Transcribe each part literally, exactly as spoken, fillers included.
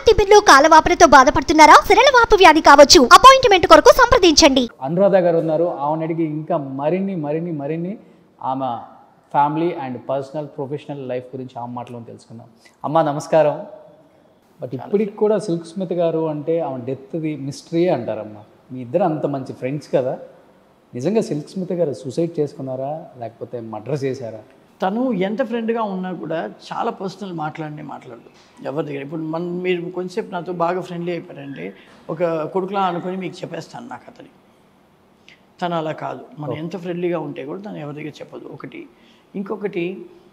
తిమ్మిర్లు కాలవాపులతో బాధపడుతున్నారా? సిరలవాపు వ్యాధి కావచ్చు. అపాయింట్మెంట్ కొరకు సంప్రదించండి. అనురాధ గారు ఉన్నారు. ఆమెను అడిగి ఇంకా మరిన్ని మరిన్ని మరిన్ని ఆమె family and personal professional life గురించి ఆమె మాటలో తెలుసుకుందాం. అమ్మ నమస్కారం. బట్ ఇప్పటికి కూడా సిల్క్ స్మిత్ గారు అంటే ఆమె డెత్ది మిస్టరీ అంటారమ్మా. మీ ఇద్దరు అంత మంచి ఫ్రెండ్స్ కదా, నిజంగా సిల్క్ స్మిత్ గారు సూసైడ్ చేసుకున్నారా లేకపోతే మర్డర్ చేశారా? తను ఎంత ఫ్రెండ్గా ఉన్నా కూడా చాలా పర్సనల్ మాట్లాడినే మాట్లాడు ఎవరి దగ్గర. ఇప్పుడు మన మీరు కొంచెంసేపు నాతో బాగా ఫ్రెండ్లీ అయిపోయారంటే ఒక కొడుకులా అనుకుని మీకు చెప్పేస్తాను నాకు అతని. తను అలా కాదు. మనం ఎంత ఫ్రెండ్లీగా ఉంటే కూడా తను ఎవరి దగ్గర చెప్పదు ఒకటి. ఇంకొకటి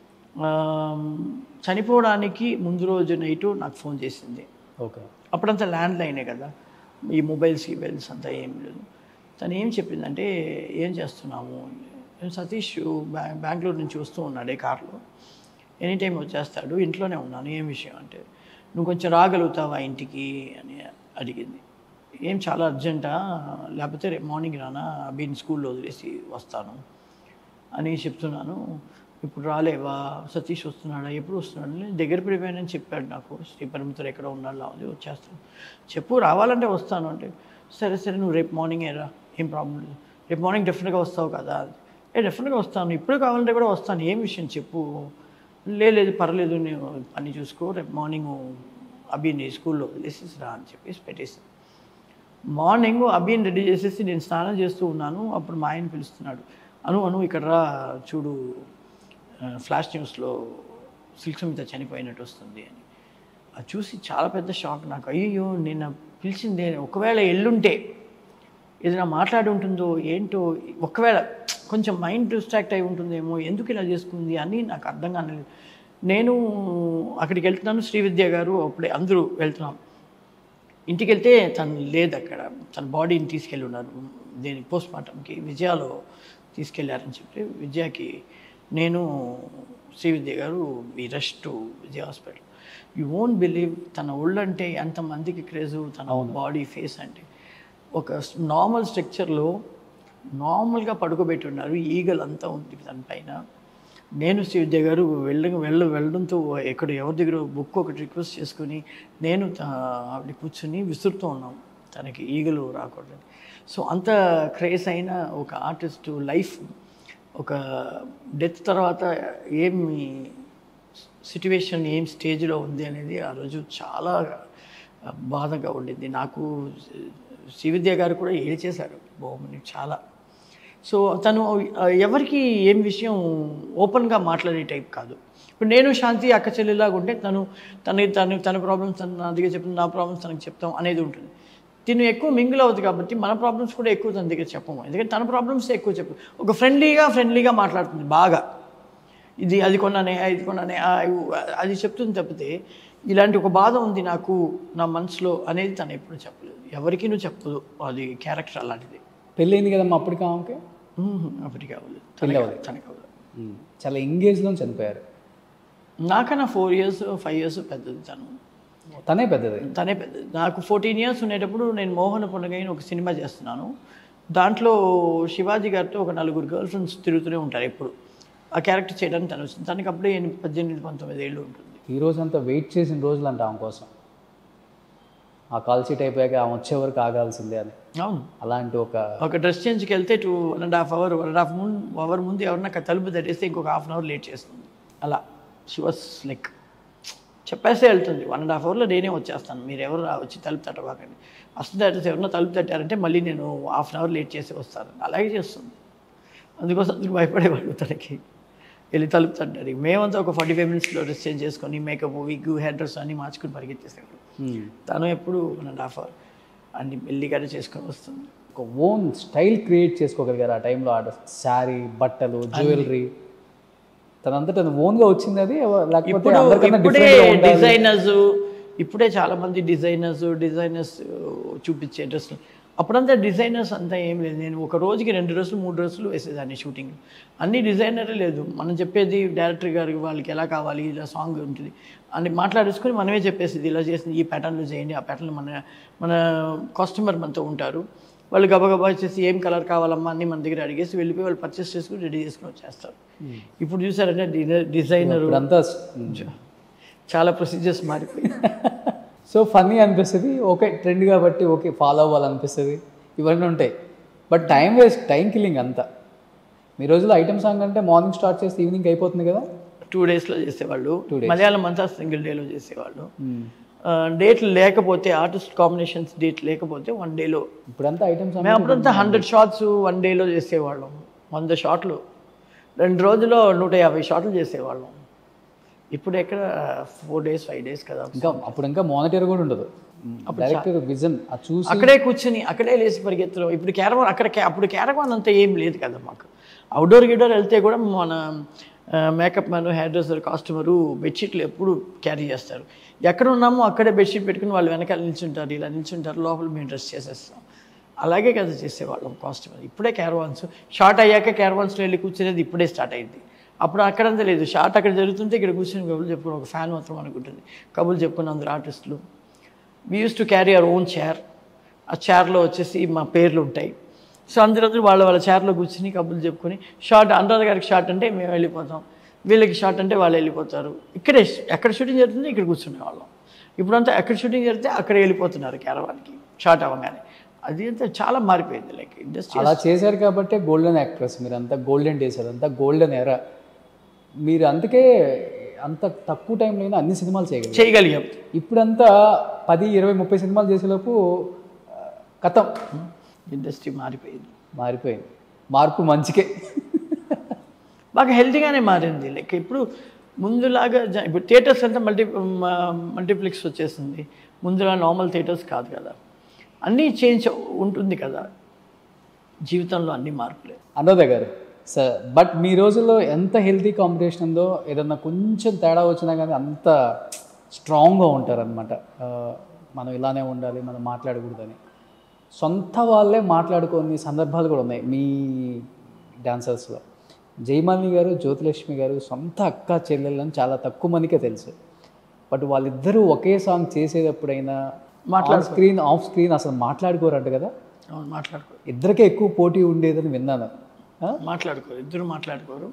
చనిపోవడానికి ముందు రోజు నైటు నాకు ఫోన్ చేసింది. ఓకే, అప్పుడంతా ల్యాండ్ లైనే కదా, ఈ మొబైల్స్ మొబైల్స్ అంతా ఏం లేదు. తను ఏం చెప్పిందంటే ఏం చేస్తున్నాము, సతీష్ బ్యా బెంగళూరు నుంచి వస్తూ ఉన్నాడే కార్లో, ఎనీ టైం వచ్చేస్తాడు, ఇంట్లోనే ఉన్నాను, ఏం విషయం అంటే నువ్వు కొంచెం రాగలుగుతావా ఇంటికి అని అడిగింది. ఏం చాలా అర్జెంటా, లేకపోతే రేపు మార్నింగ్ రానా, అభిని స్కూల్లో వదిలేసి వస్తాను అని చెప్తున్నాను. ఇప్పుడు రాలేవా, సతీష్ వస్తున్నాడా, ఎప్పుడు వస్తున్నాడు, దగ్గర పడిపోయానని చెప్పాడు నాకు. శ్రీపరమితులు ఎక్కడ ఉన్నాడు, లావాలి వచ్చేస్తాను, చెప్పు రావాలంటే వస్తాను అంటే, సరే సరే నువ్వు రేపు మార్నింగే రా, ఏం ప్రాబ్లం లేదు, రేపు మార్నింగ్ డెఫినెట్గా వస్తావు కదా. ఏ డెఫినెట్గా వస్తాను, ఇప్పుడు కావాలంటే కూడా వస్తాను, ఏం విషయం చెప్పు. లేదు పర్లేదు, నేను పని చూసుకో, రేపు మార్నింగ్ అభిని స్కూల్లో వదిలేసేసి రా అని చెప్పేసి పెట్టేసి, మార్నింగ్ అభిని రెడీ చేసేసి నేను స్నానం చేస్తూ ఉన్నాను. అప్పుడు మా ఆయన పిలుస్తున్నాడు, అను అను ఇక్కడ రా చూడు, ఫ్లాష్ న్యూస్లో సిల్క్ స్మిత చనిపోయినట్టు వస్తుంది అని. అది చూసి చాలా పెద్ద షాక్ నాకు. అయ్యో నేను పిలిచిందే, ఒకవేళ ఎల్లుంటే ఏదైనా మాట్లాడి ఉంటుందో ఏంటో, ఒకవేళ కొంచెం మైండ్ డిస్ట్రాక్ట్ అయి ఉంటుందేమో, ఎందుకు ఇలా చేసుకుంది అని నాకు అర్థం కాలేదు. నేను అక్కడికి వెళ్తున్నాను, శ్రీవిద్య గారు అప్పుడే అందరూ వెళ్తున్నాం. ఇంటికి వెళ్తే తను లేదు అక్కడ, తన బాడీని తీసుకెళ్ళి ఉన్నారు దీని పోస్ట్ మార్టంకి, విజయాలో తీసుకెళ్ళారని చెప్పి విజయకి నేను శ్రీవిద్య గారు ఈ rush to Vijaya hospital. You won't believe తన ఒళ్ళంటే ఎంతమందికి క్రేజు, తన బాడీ ఫేస్ అంటే ఒక నార్మల్ స్ట్రక్చర్లో నార్మల్గా పడుకోబెట్టి ఉన్నారు, ఈగలు అంతా ఉంది తన పైన. నేను శ్రీవిద్య గారు వెళ్ళ వెళ్ళ వెళ్ళడంతో ఎక్కడ ఎవరి దగ్గర బుక్ ఒకటి రిక్వెస్ట్ చేసుకుని నేను ఆవిడ కూర్చుని విసురుతూ ఉన్నాం తనకి ఈగలు రాకూడదు. సో అంత క్రేజ్ అయిన ఒక ఆర్టిస్టు లైఫ్ ఒక డెత్ తర్వాత ఏమి సిట్యువేషన్ ఏం స్టేజ్లో ఉంది అనేది ఆ రోజు చాలా బాధగా ఉండింది నాకు. శ్రీవిద్య గారు కూడా ఏడ్చేశారు బాగుంది చాలా. సో తను ఎవరికి ఏం విషయం ఓపెన్గా మాట్లాడే టైప్ కాదు. ఇప్పుడు నేను శాంతి అక్క చెల్లెలాగా ఉంటే తను తన తను తన ప్రాబ్లమ్స్ తను నా దగ్గర చెప్తాను, నా ప్రాబ్లమ్స్ తనకు చెప్తాం అనేది ఉంటుంది. తిను ఎక్కువ మింగిల్ అవుతుంది కాబట్టి మన ప్రాబ్లమ్స్ కూడా ఎక్కువ తన దగ్గర చెప్పము, ఎందుకంటే తన ప్రాబ్లమ్స్ ఎక్కువ చెప్పు. ఒక ఫ్రెండ్లీగా ఫ్రెండ్లీగా మాట్లాడుతుంది బాగా, ఇది అది కొన్నానే ఇది కొన్నానే అది చెప్తుంది తప్పితే ఇలాంటి ఒక బాధ ఉంది నాకు నా మనసులో అనేది తను ఎప్పుడు చెప్పలేదు, ఎవరికి నువ్వు చెప్పదు. అది క్యారెక్టర్ అలాంటిది. పెళ్ళైంది కదమ్మా అప్పటికి ఆమెకి? అప్పటికి అవ్వలేదు, తనకి అవ్వలేదు. చాలా ఎంగేజ్లో చనిపోయారు. నాకన్నా ఫోర్ ఇయర్స్ ఫైవ్ ఇయర్స్ పెద్దది తను. తనే పెద్దది తనే పెద్దది నాకు ఫోర్టీన్ ఇయర్స్ ఉండేటప్పుడు నేను మోహన పండుగని ఒక సినిమా చేస్తున్నాను. దాంట్లో శివాజీ గారితో ఒక నలుగురు గర్ల్ ఫ్రెండ్స్ తిరుగుతూనే ఉంటారు ఎప్పుడు. ఆ క్యారెక్టర్ చేయడానికి తను వచ్చింది. తనకి అప్పుడే పద్దెనిమిది పంతొమ్మిది ఏళ్ళు ఉంటుంది. ఈ రోజు అంతా వెయిట్ చేసిన రోజులు అంట ఆమె కోసం. ఆ కాల్ షీట్ అయిపోయాక ఆమె వచ్చే వరకు ఆగాల్సిందే అని. అవును, అలాంటి ఒక ఒక డ్రెస్ చేంజ్కి వెళ్తే two one and half hour one and half ముందు అవర్ ముందు ఎవరన్నా తలుపు తట్టేస్తే ఇంకొక హాఫ్ అన్ అవర్ లేట్ చేస్తుంది. అలా షీ వాస్ లైక్ చెప్పేస్తే వెళ్తుంది, వన్ అండ్ హాఫ్ అవర్లో నేనే వచ్చేస్తాను, మీరు ఎవరు వచ్చి తలుపు తట్టవాకండి. అసలు తట్టేసి ఎవరన్నా తలుపు తట్టారంటే మళ్ళీ నేను హాఫ్ అన్ అవర్ లేట్ చేసి వస్తాను. అలాగే చేస్తుంది. అందుకోసం అందరూ భయపడేవాళ్ళు తనకి. వెళ్ళి తలుపు తట్టారు. మేమంతా ఒక ఫార్టీ ఫైవ్ మినిట్స్లో డ్రెస్ చేంజ్ చేసుకొని మేకప్ విగ్ హెయిర్ డ్రెస్ అన్నీ మార్చుకొని పరిగెత్తేసేవాడు. తను ఎప్పుడు వన్ అండ్ హాఫ్ అవర్ అన్ని మెల్లిగానే చేసుకొని వస్తుంది. ఒక ఓన్ స్టైల్ క్రియేట్ చేసుకోగలిగారు ఆ టైంలో. ఆ శారీ, బట్టలు, జ్యువెలరీ తనంతా తను ఓన్గా వచ్చింది. అది ఇప్పుడే డిజైనర్స్ ఇప్పుడే చాలామంది డిజైనర్స్ డిజైనర్స్ చూపించే డ్రెస్సులు. అప్పుడంతా డిజైనర్స్ అంతా ఏం లేదు. నేను ఒక రోజుకి రెండు డ్రెస్సులు మూడు డ్రెస్సులు వేసేదాన్ని షూటింగ్. అన్నీ డిజైనరే లేదు. మనం చెప్పేది డైరెక్టర్ గారికి వాళ్ళకి ఎలా కావాలి, ఇలా సాంగ్ ఉంటుంది అని మాట్లాడేసుకొని మనమే చెప్పేసేది, ఇలా చేసింది ఈ ప్యాటర్న్లో చేయండి, ఆ ప్యాటర్న్లో మన మన కస్టమర్ మనతో ఉంటారు. వాళ్ళు గబగబా వచ్చేసి ఏం కలర్ కావాలమ్మా అన్నీ మన దగ్గర అడిగేసి వెళ్ళిపోయి వాళ్ళు పర్చేస్ చేసుకుని రెడీ చేసుకుని వచ్చేస్తారు. ఇప్పుడు చూసారంటే డిజైనర్ అంతా చాలా ప్రొసీజర్స్ మారిపోయి. సో ఫన్నీ అనిపిస్తుంది, ఓకే ట్రెండ్ కాబట్టి ఓకే ఫాలో అవ్వాలనిపిస్తుంది, ఇవన్నీ ఉంటాయి. But time waste, time killing అంతా. మీ రోజుల్లో ఐటమ్ సాంగ్ అంటే మార్నింగ్ స్టార్ట్ చేస్తే ఈవినింగ్ అయిపోతుంది కదా. టూ డేస్లో చేసేవాళ్ళు, మలయాళం అంతా సింగిల్ డేలో చేసేవాళ్ళు. డేట్లు లేకపోతే ఆర్టిస్ట్ కాంబినేషన్స్ డేట్ లేకపోతే వన్ డేలో. ఇప్పుడంతా ఐటమ్ సాంగ్ మేము అప్పుడంతా హండ్రెడ్ షార్ట్స్ వన్ డేలో చేసేవాళ్ళం. వంద షాట్లు రెండు రోజుల్లో నూట యాభై షాట్లు చేసేవాళ్ళం. ఇప్పుడు ఎక్కడ ఫోర్ డేస్ ఫైవ్ డేస్ కదా. ఇంకా అప్పుడు ఇంకా మానిటర్ కూడా ఉండదు, డైరెక్టర్ విజన్ చూసి అక్కడే కూర్చుని అక్కడే లేచి పరిగెత్తడం. ఇప్పుడు క్యారవాన్ అక్కడ అప్పుడు క్యారవాన్ అంతా ఏం లేదు కదా మాకు. అవుట్డోర్ గిడోర్ వెళ్తే కూడా మన makeup man, hair dresser, costumer బెడ్షీట్లు ఎప్పుడు క్యారీ చేస్తారు. ఎక్కడ ఉన్నామో అక్కడే బెడ్షీట్ పెట్టుకుని వాళ్ళు వెనకాల నిల్చుంటారు, ఇలా నిల్చుంటారు, లోపల మేము డ్రెస్ చేసేస్తాం. అలాగే కదా చేసేవాళ్ళం కాస్ట్యూమర్. ఇప్పుడే క్యారవాన్స్ షార్ట్ అయ్యాక క్యారవాన్స్లో వెళ్ళి కూర్చునేది ఇప్పుడే స్టార్ట్ అయింది. అప్పుడు అక్కడంతా లేదు, షార్ట్ అక్కడ జరుగుతుంటే ఇక్కడ కూర్చొని కబుర్లు చెప్పుకుని ఒక ఫ్యాన్ మాత్రం అనుకుంటుంది, కబుర్లు చెప్పుకుని అందరు ఆర్టిస్టులు. We use to carry our own chair. ఆ చైర్లో వచ్చేసి మా పేర్లు ఉంటాయి. సో అందరూ వాళ్ళ వాళ్ళ చైర్లో కూర్చుని కబుర్లు చెప్పుకొని షార్ట్, అనురాధ గారికి షార్ట్ అంటే మేము వెళ్ళిపోతాం, వీళ్ళకి షార్ట్ అంటే వాళ్ళు వెళ్ళిపోతారు. ఇక్కడే ఎక్కడ షూటింగ్ జరుగుతుంది ఇక్కడ కూర్చునే వాళ్ళం. ఇప్పుడంతా ఎక్కడ షూటింగ్ జరిగితే అక్కడ వెళ్ళిపోతున్నారు క్యారవాన్కి షార్ట్ అవ్వగానే. అది అంతా చాలా మారిపోయింది. లైక్ ఇండస్ట్రీ అలా చేశారు కాబట్టి గోల్డెన్ యాక్ట్రెస్ మీరు, అంతా గోల్డెన్ డేస్, అదంతా గోల్డెన్ ఎరా మీరు. అందుకే అంత తక్కువ టైంలో అన్ని సినిమాలు చేయగలిగాం చేయగలిగాం ఇప్పుడంతా పది ఇరవై ముప్పై సినిమాలు చేసేలోపు కథం. ఇండస్ట్రీ మారిపోయింది మారిపోయింది మార్పు మంచికే, బాగా హెల్తీగానే మారింది. లైక్ ఇప్పుడు ముందులాగా ఇప్పుడు థియేటర్స్ అంతా మల్టీ మల్టీప్లెక్స్ వచ్చేసింది. ముందులా నార్మల్ థియేటర్స్ కాదు కదా, అన్నీ చేంజ్ ఉంటుంది కదా జీవితంలో, అన్ని మార్పులే. అనురాధ గారు సార్, బట్ మీ రోజుల్లో ఎంత హెల్తీ కాంపిటీషన్ ఉందో, ఏదన్నా కొంచెం తేడా వచ్చినా కానీ అంత స్ట్రాంగ్గా ఉంటారనమాట. మనం ఇలానే ఉండాలి, మనం మాట్లాడకూడదని సొంత వాళ్ళే మాట్లాడుకునే సందర్భాలు కూడా ఉన్నాయి మీ డాన్సర్స్లో. జయమాలిని గారు, జ్యోతిలక్ష్మి గారు సొంత అక్క చెల్లెళ్ళని చాలా తక్కువ మందికే తెలుసు. బట్ వాళ్ళిద్దరూ ఒకే సాంగ్ చేసేటప్పుడైనా మాట్లాడు స్క్రీన్ ఆఫ్ స్క్రీన్ అసలు మాట్లాడుకోరంట కదా. మాట్లాడుకోరు, ఇద్దరికే ఎక్కువ పోటీ ఉండేదని విన్నాను. మాట్లాడుకోరు, ఇద్దరు మాట్లాడుకోరు.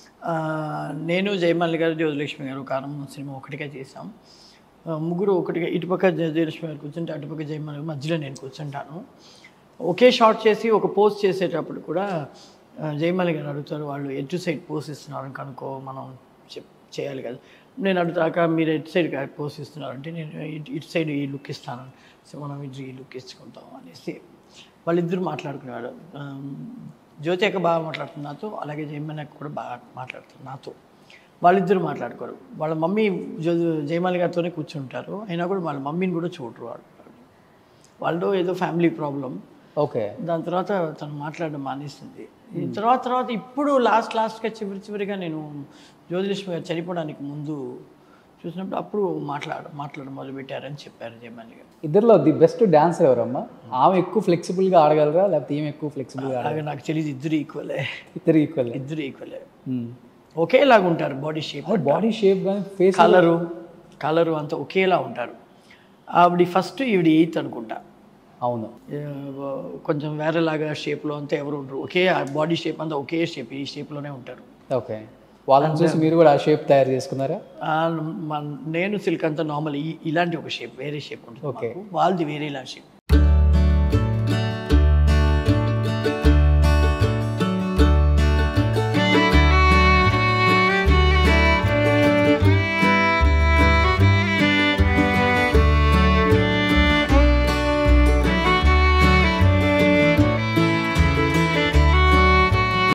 నేను జయమాలిని గారు, జ్యోతిలక్ష్మి గారు కారం సినిమా ఒకటిగా చేసాం. ముగ్గురు ఒకటిగా, ఇటుపక్క జ్యోతిలక్ష్మి గారు కూర్చుంటే అటుపక్క జయమాలి గారు, మధ్యలో నేను కూర్చుంటాను. ఒకే షాట్ చేసి ఒక పోస్ట్ చేసేటప్పుడు కూడా జయమాలి గారు అడుగుతారు, వాళ్ళు ఎటు సైడ్ పోస్ట్ ఇస్తున్నారని కనుక్కో, మనం చెప్ చేయాలి కదా. నేను అడుగుతాక మీరు ఎటు సైడ్ పోస్ట్ ఇస్తున్నారంటే నేను ఇటు సైడ్ ఈ లుక్ ఇస్తాను, సో మనం ఇటు ఈ లుక్ ఇచ్చుకుంటాం అనేసి వాళ్ళిద్దరు మాట్లాడుకునేవాడు. జ్యోతి అక్క బాగా మాట్లాడుతుంది నాతో, అలాగే జయమాలి అక్క కూడా బాగా మాట్లాడుతుంది నాతో. వాళ్ళిద్దరు మాట్లాడుకోరు. వాళ్ళ మమ్మీ జ్యో జయమాలి గారితోనే కూర్చుంటారు, అయినా కూడా వాళ్ళ మమ్మీని కూడా చూడరు. వాళ్ళు వాళ్ళు ఏదో ఫ్యామిలీ ప్రాబ్లం. ఓకే, దాని తర్వాత తను మాట్లాడడం మానేసింది. తర్వాత తర్వాత ఇప్పుడు లాస్ట్ లాస్ట్గా చివరి చివరిగా నేను జ్యోతిలక్ష్మి గారు చనిపోవడానికి ముందు చూసినప్పుడు అప్పుడు మాట్లాడ మాట్లాడడం మొదలుపెట్టారని చెప్పారు జయమాలి గారు. ఇద్దరులో ది బెస్ట్ డాన్సర్ ఎవరమ్మా? ఆమె ఎక్కువ ఫ్లెక్సిబుల్గా ఆడగలరా లేకపోతే ఈమె ఎక్కువ ఫ్లెక్సిబుల్గా ఆడగలరా? అలాగే నాకు తెలియదు, ఇద్దరు ఈక్వలే. ఇద్దరు ఈక్వల్ ఇద్దరు ఈక్వలే ఒకేలాగా ఉంటారు. బాడీ షేప్ బాడీ షేప్ కానీ ఫేస్ కలరు కలరు అంతా ఒకేలా ఉంటారు. ఆవిడ ఫస్ట్ ఈవిడ ఎయిత్ అనుకుంటా. అవును, కొంచెం వేరేలాగా షేప్లో అంతా ఎవరు ఉండరు. ఒకే బాడీ షేప్ అంతా ఒకే షేప్, ఈ షేప్లోనే ఉంటారు. ఓకే, వాళ్ళని చూసి మీరు కూడా ఆ షేప్ తయారు చేసుకున్నారా? నేను సిల్క్ అంతా నార్మల్ ఇలాంటి ఒక షేప్, వేరే షేప్ ఉంటుంది. ఓకే, వాళ్ళది వేరేలా షేప్.